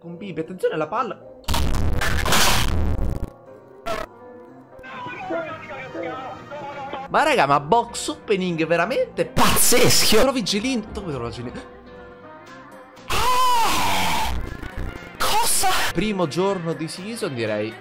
Con Bibi, attenzione alla palla. Ma raga, ma box opening veramente pazzeschi. Trovi Gelin. Dove trovo Gelin? Cosa? Primo giorno di season, direi.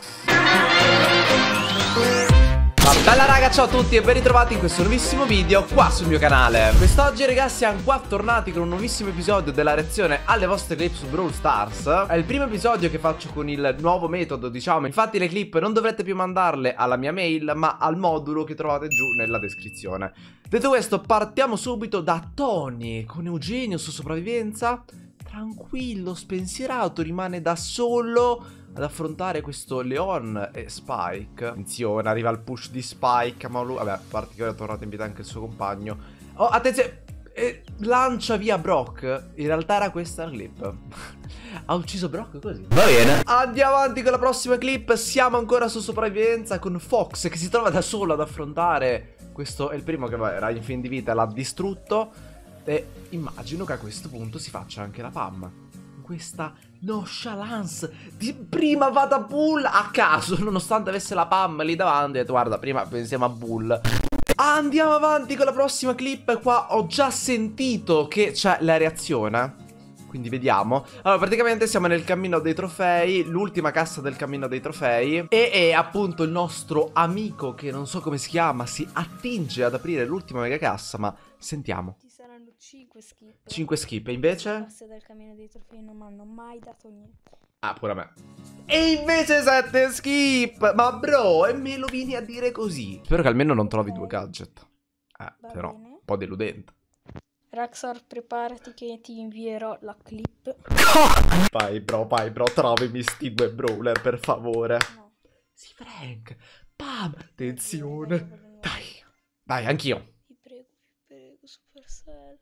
Ma bella raga, ciao a tutti e ben ritrovati in questo nuovissimo video qua sul mio canale. Quest'oggi ragazzi siamo qua tornati con un nuovissimo episodio della reazione alle vostre clip su Brawl Stars. È il primo episodio che faccio con il nuovo metodo, diciamo. Infatti le clip non dovrete più mandarle alla mia mail, ma al modulo che trovate giù nella descrizione. Detto questo, partiamo subito da Tony con Eugenio su sopravvivenza. Tranquillo, spensierato, rimane da solo ad affrontare questo Leon e Spike. Attenzione, arriva il push di Spike, ma lui, vabbè, a parte che ora è tornato in vita anche il suo compagno. Oh, attenzione, lancia via Brock. In realtà era questa la clip. Ha ucciso Brock così. Va bene. Andiamo avanti con la prossima clip. Siamo ancora su sopravvivenza con Fox che si trova da solo ad affrontare. Questo è il primo che era in fin di vita, l'ha distrutto. E immagino che a questo punto si faccia anche la PAM. Questa nonchalance di prima vada Bull a caso, nonostante avesse la PAM lì davanti. Ho detto guarda, prima pensiamo a Bull. Andiamo avanti con la prossima clip. Qua ho già sentito che c'è la reazione, quindi vediamo. Allora praticamente siamo nel cammino dei trofei, l'ultima cassa del cammino dei trofei. E appunto il nostro amico, che non so come si chiama, si attinge ad aprire l'ultima mega cassa. Ma sentiamo. 5 skip. 5 skip, e invece? Passe dal cammino dei trofei non mi hanno mai dato niente. Ah, pure a me. E invece 7 skip. Ma bro, e me lo vieni a dire così? Spero che almeno non trovi due gadget. Però, bene. un po' deludente. Raxor, preparati che ti invierò la clip. Vai bro, trovimi sti due brawler, per favore. No. Sì, Frank. Pam, attenzione. Dai, anch'io. Ti prego, Supercell.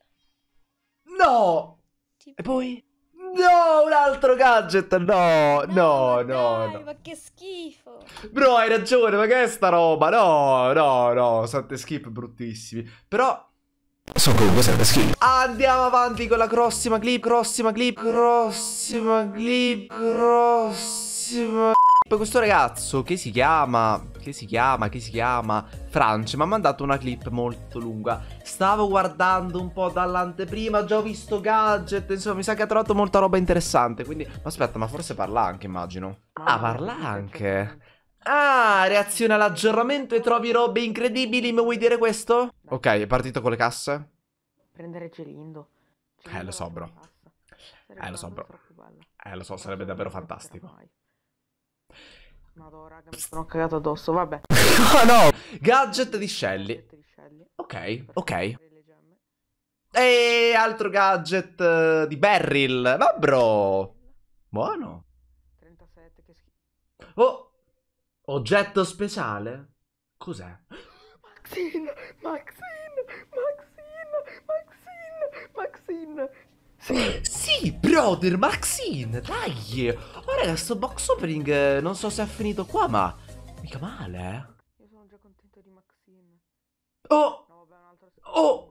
No! Ti E poi? No, un altro gadget. No. Dai, ma che schifo. Bro, hai ragione, ma che è sta roba? No. 7 skip bruttissimi. Però sono comunque 7 skip. Andiamo avanti con la prossima clip. Questo ragazzo che si chiama France mi ha mandato una clip molto lunga. Stavo guardando un po' dall'anteprima, già ho visto gadget, insomma mi sa che ha trovato molta roba interessante. Quindi, aspetta, ma forse parla anche, immagino. Ah, parla anche. Ah, reazione all'aggiornamento e trovi robe incredibili, mi vuoi dire questo? Ok, è partito con le casse. Prendere Gelindo. Lo so, bro. Lo so, bro. Lo so, sarebbe davvero fantastico. Madonna, raga, mi sono cagato addosso, vabbè. Oh no! Gadget di Shelly. Ok. E altro gadget di Beryl. Ma bro. Buono. 37, che schifo. Oh. Oggetto speciale. Cos'è? Maxine. Sì, brother, Maxine, dai. Oh raga, sto box opening non so se è finito qua, ma mica male, Io sono già contento di Maxine. Oh. No, vabbè, un altro. Oh.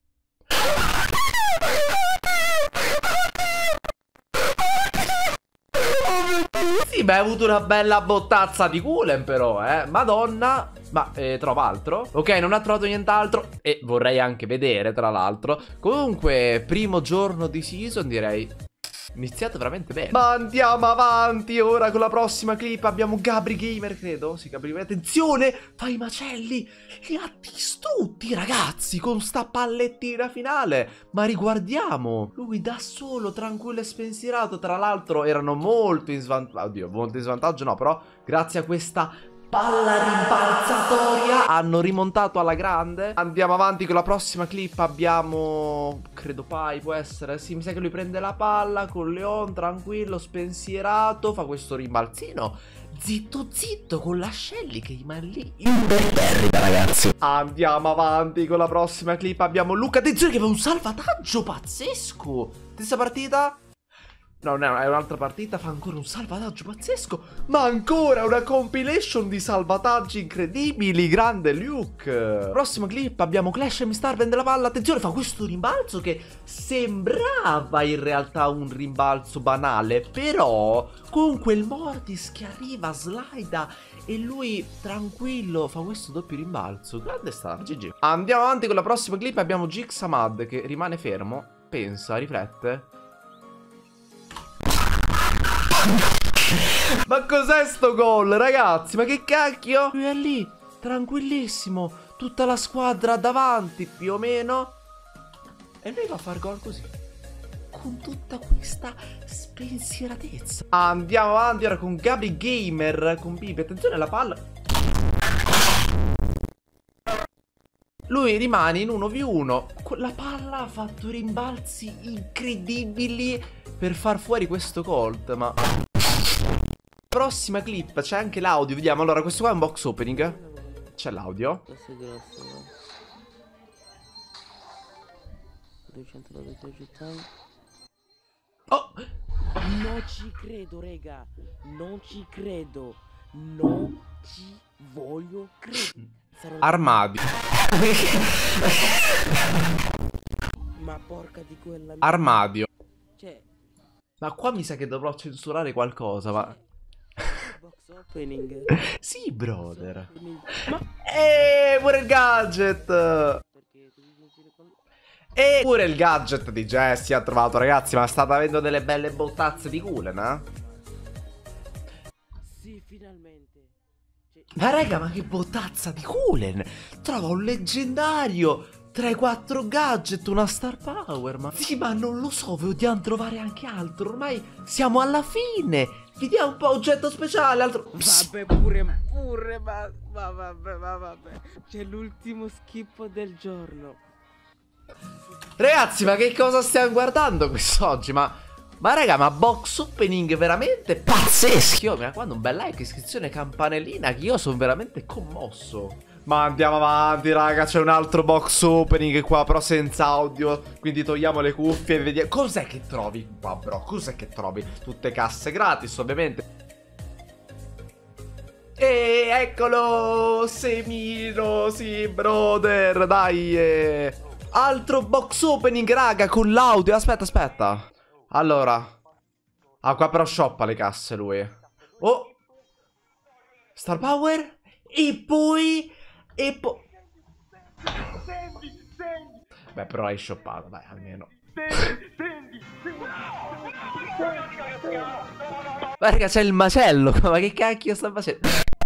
Sì, ma hai avuto una bella bottazza di culen però, Madonna. Ma trova altro? Ok, non ha trovato nient'altro. E vorrei anche vedere, tra l'altro. Comunque, primo giorno di season, direi iniziato veramente bene. Ma andiamo avanti ora con la prossima clip. Abbiamo Gabri Gamer, credo. Sì, Gabri Gamer. Attenzione, fai i macelli. Li ha distrutti, ragazzi, con sta pallettina finale. Ma riguardiamo. Lui da solo, tranquillo e spensierato. Tra l'altro erano molto in svantaggio. Oddio, molto in svantaggio no, però grazie a questa palla rimbalzatoria hanno rimontato alla grande. Andiamo avanti con la prossima clip. Abbiamo, credo Pai, può essere. Sì, mi sa che lui prende la palla con Leon, tranquillo, spensierato. Fa questo rimbalzino zitto con la Shelly che rimane lì imperterrita, ragazzi. Andiamo avanti con la prossima clip. Abbiamo Luca, attenzione che fa un salvataggio pazzesco. Stessa partita. No, no, è un'altra partita, fa ancora un salvataggio pazzesco, ma ancora una compilation di salvataggi incredibili, grande Luke. Prossima clip abbiamo Clash e Mistar vende la palla, attenzione, fa questo rimbalzo che sembrava in realtà un rimbalzo banale, però con quel Mortis che arriva, slida e lui tranquillo fa questo doppio rimbalzo, grande star, GG. Andiamo avanti con la prossima clip, abbiamo Jixamad che rimane fermo, pensa, riflette. Ma cos'è sto gol, ragazzi? Ma che cacchio? Lui è lì, tranquillissimo, tutta la squadra davanti, più o meno. E lui va a far gol così, con tutta questa spensieratezza. Andiamo avanti ora con Gabi Gamer, con Bibi. Attenzione alla palla. Lui rimane in 1v1. La palla ha fatto rimbalzi incredibili per far fuori questo Colt, ma... Prossima clip, c'è anche l'audio, vediamo. Allora, questo qua è un box opening. C'è l'audio. Questo è grosso, no? 293 gittati. Oh! Non ci credo, rega. Non ci credo. Non ci voglio credere. Armadio. Ma porca di quella... Armadio. Cioè... Ma qua mi sa che dovrò censurare qualcosa, ma... Box opening. Sì, brother. Ma... Pure il gadget. Perché devi dire quando... E pure il gadget di Jessie ha trovato, ragazzi. Ma state avendo delle belle bottazze di culen, eh? Sì, finalmente. Cioè... Ma raga, ma che bottazza di culen. Trova un leggendario, 3-4 gadget, una star power. Ma sì, ma non lo so, vogliamo trovare anche altro. Ormai siamo alla fine. Vediamo un po' oggetto speciale, altro... Vabbè, pure, ma vabbè. C'è l'ultimo skip del giorno. Ragazzi, ma che cosa stiamo guardando quest'oggi? Ma raga, ma box opening veramente pazzesco. Mi raccomando, un bel like, iscrizione, campanellina, che io sono veramente commosso. Ma andiamo avanti, raga, c'è un altro box opening qua, però senza audio. Quindi togliamo le cuffie e vediamo. Cos'è che trovi qua, bro? Cos'è che trovi? Tutte casse gratis, ovviamente. E eccolo, Semino, sì, brother, dai. Altro box opening, raga, con l'audio. Aspetta. Allora. Ah, qua però shoppa le casse lui. Oh. Star Power. E poi... Beh, però hai shoppato, dai, almeno. Raga, c'è il macello. Ma che cacchio sta facendo?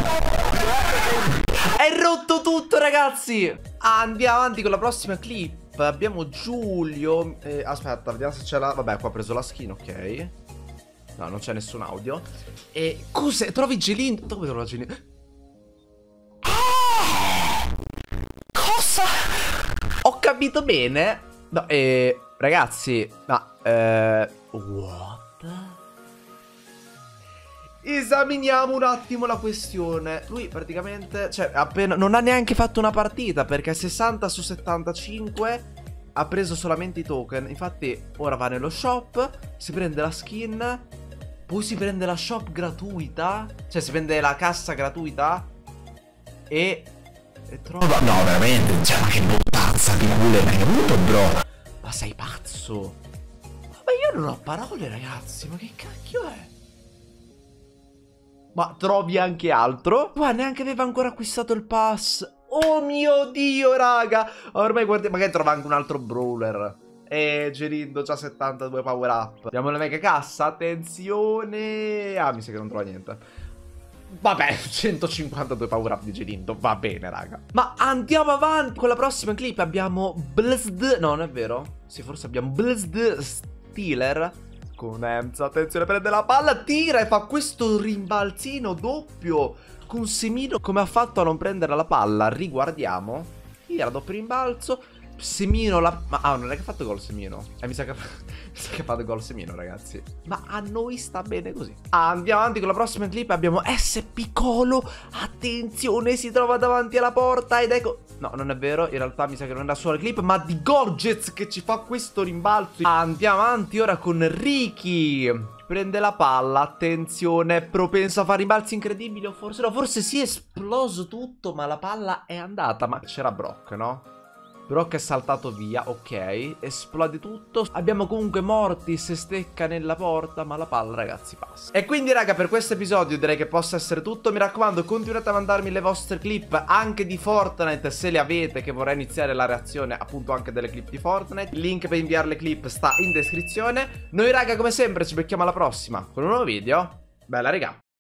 È rotto tutto, ragazzi. Andiamo avanti con la prossima clip. Abbiamo Giulio. Aspetta, vediamo se c'è la... Vabbè, qua ha preso la skin, ok. No, non c'è nessun audio. E cos'è? Trovi Gelindo? Dove trovo Gelindo? Cosa? Ho capito bene? No, ragazzi, ma what? Esaminiamo un attimo la questione. Lui praticamente, cioè, appena non ha neanche fatto una partita, perché 60 su 75 ha preso solamente i token. Infatti ora va nello shop, si prende la skin, poi si prende la shop gratuita, cioè si prende la cassa gratuita e trova... No, veramente, cioè, ma che bottazza di culo hai avuto, bro? Ma sei pazzo? Ma io non ho parole, ragazzi, ma che cacchio è? Ma trovi anche altro? Qua neanche aveva ancora acquistato il pass. Oh mio Dio, raga. Ormai guardi, magari trova anche un altro brawler. Gerindo già 72 power up. Abbiamo la mega cassa, attenzione. Ah, mi sa che non trova niente. Vabbè, 152 power up di Gerindo. Va bene, raga. Ma andiamo avanti con la prossima clip. Abbiamo Blizzed. No, non è vero. Sì, forse abbiamo Blizzed Stealer con Emza. Attenzione, prende la palla, tira e fa questo rimbalzino doppio con Semino. Come ha fatto a non prendere la palla? Riguardiamo. Tira doppio rimbalzo. Semino ah, non è che ha fatto gol Semino. Mi sa che ha fatto gol Semino, ragazzi. Ma a noi sta bene così. Andiamo avanti con la prossima clip. Abbiamo SP Colo. Attenzione, si trova davanti alla porta ed ecco. No, non è vero, in realtà mi sa che non è la sua clip, ma di Gorgez che ci fa questo rimbalzo. Andiamo avanti ora con Ricky. Prende la palla, attenzione, propenso a fare rimbalzi incredibili, o forse no, forse si è esploso tutto, ma la palla è andata. Ma c'era Brock, no? Brock è saltato via, ok, esplode tutto. Abbiamo comunque Mortis, stecca nella porta, ma la palla, ragazzi, passa. E quindi, raga, per questo episodio direi che possa essere tutto. Mi raccomando, continuate a mandarmi le vostre clip anche di Fortnite, se le avete, che vorrei iniziare la reazione appunto anche delle clip di Fortnite. Il link per inviare le clip sta in descrizione. Noi, raga, come sempre ci becchiamo alla prossima con un nuovo video. Bella, raga.